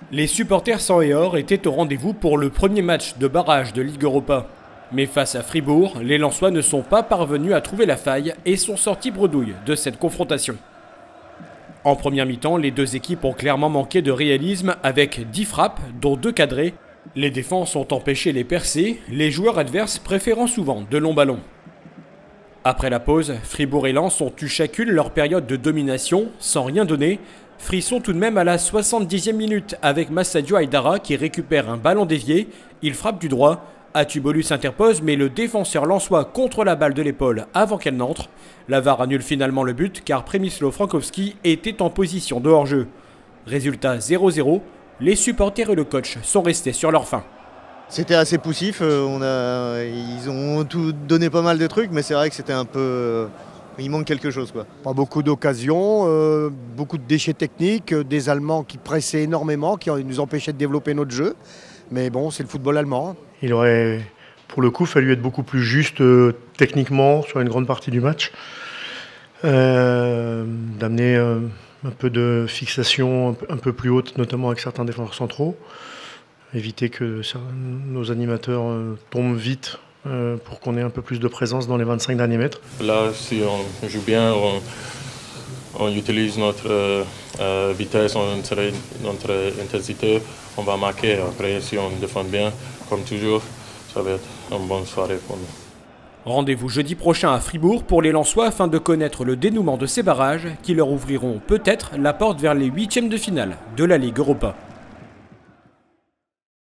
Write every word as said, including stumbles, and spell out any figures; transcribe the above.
Les supporters sang et or étaient au rendez-vous pour le premier match de barrage de Ligue Europa. Mais face à Fribourg, les Lensois ne sont pas parvenus à trouver la faille et sont sortis bredouilles de cette confrontation. En première mi-temps, les deux équipes ont clairement manqué de réalisme avec dix frappes, dont deux cadrées. Les défenses ont empêché les percées, les joueurs adverses préférant souvent de longs ballons. Après la pause, Fribourg et Lens ont eu chacune leur période de domination sans rien donner. Frisson tout de même à la soixante-dixième minute avec Massadio Aïdara qui récupère un ballon dévié. Il frappe du droit. Atubolus interpose mais le défenseur lensois contre la balle de l'épaule avant qu'elle n'entre. La V A R annule finalement le but car Przemysław Frankowski était en position de hors-jeu. Résultat zéro zéro, les supporters et le coach sont restés sur leur faim. C'était assez poussif, on a, ils ont tout donné pas mal de trucs mais c'est vrai que c'était un peu... Il manque quelque chose, quoi. Pas beaucoup d'occasions, euh, beaucoup de déchets techniques, euh, des Allemands qui pressaient énormément, qui nous empêchaient de développer notre jeu. Mais bon, c'est le football allemand. Il aurait, pour le coup, fallu être beaucoup plus juste euh, techniquement sur une grande partie du match. Euh, D'amener euh, un peu de fixation un peu, un peu plus haute, notamment avec certains défenseurs centraux. Éviter que ça, nos animateurs euh, tombent vite. Euh, pour qu'on ait un peu plus de présence dans les vingt-cinq derniers mètres. Là, si on joue bien, on, on utilise notre euh, vitesse, notre, notre intensité, on va marquer. Après, si on défend bien, comme toujours, ça va être une bonne soirée pour nous. Rendez-vous jeudi prochain à Fribourg pour les Lensois afin de connaître le dénouement de ces barrages qui leur ouvriront peut-être la porte vers les huitièmes de finale de la Ligue Europa.